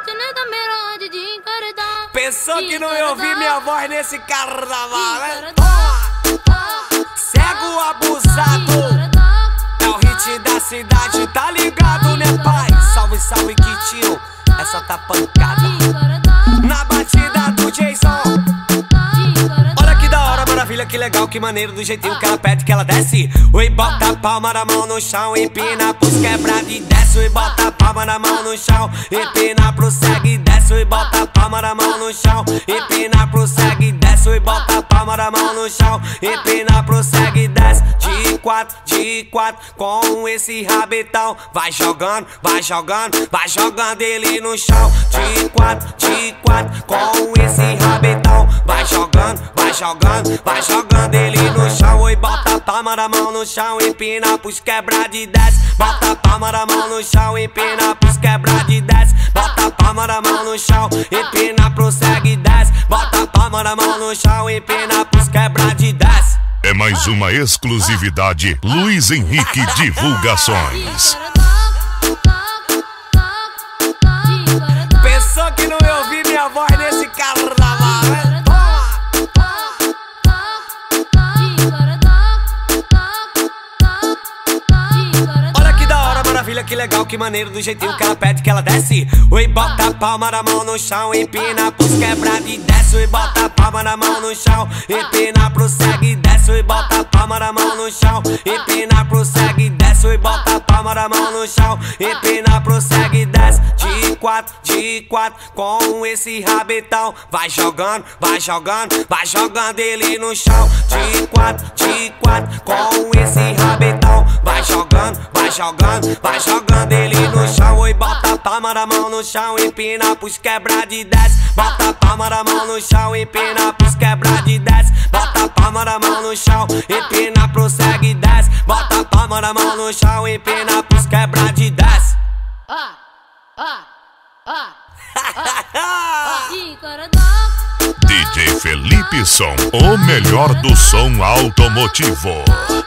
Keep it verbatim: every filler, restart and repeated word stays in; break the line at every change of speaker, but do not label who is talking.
Pensou que não ia ouvir minha voz nesse carnaval, né? Cego Abusado é o hit da cidade, tá ligado, né, pai? Salve, salve, Quitinho, essa tá pancada na batida do Jason. Olha que da hora, maravilha, que legal, que maneiro, do jeitinho que ela pede, que ela desce. Oi, bota a palma da mão no chão, empina pros quebrada e desce. Oi, bota a palma da mão no chão, empina, prossegue e desce. Oi, bota a palma da mão no chão, empina, prossegue e desce. Oi, bota a palma da mão no chão, empina, prossegue e desce. De quatro, de quatro, com esse rabetão, vai jogando, vai jogando, vai jogando ele no chão. De quatro, de quatro, com esse rabetão, vai jogando, vai jogando, vai jogando ele no chão. Oi, bota a palma da mão no chão, empina pros quebrada e desce. Bota a palma da mão no chão, empina pros quebrada e desce. Bota a palma da mão no chão, empina, prossegue e desce. Bota a palma da mão no chão, empina pros quebrada e desce.
É mais uma exclusividade Luiz Henrique Divulgações.
Pensou que não ia ouvir minha voz nesse carnaval, né? Olha que da hora, maravilha, que legal, que maneiro, do jeitinho que ela pede, que ela desce. Oi, bota a palma da mão no chão, empina pros quebrada e desce. Oi, bota a palma da mão no chão, empina, prossegue e desce. Oi, bota a palma da mão no chão, empina, prossegue e desce. Oi, bota a palma da mão no chão, empina, prossegue e desce. De quatro, de quatro, com esse rabetão, vai jogando, vai jogando, vai jogando ele no chão. De quatro, de quatro, com esse rabetão, vai jogando, vai jogando, vai jogando ele no chão. Oi, bota a palma da mão no chão, empina pros quebrada e desce. Bota a palma da mão no chão, empina pros quebrada e desce. Bota a palma da mão no chão, empina, prossegue e desce. Bota a palma da mão no chão, empina pros quebrada e desce.
Ah, ah, ah, ah,
D J Felipe Som, o melhor do som automotivo.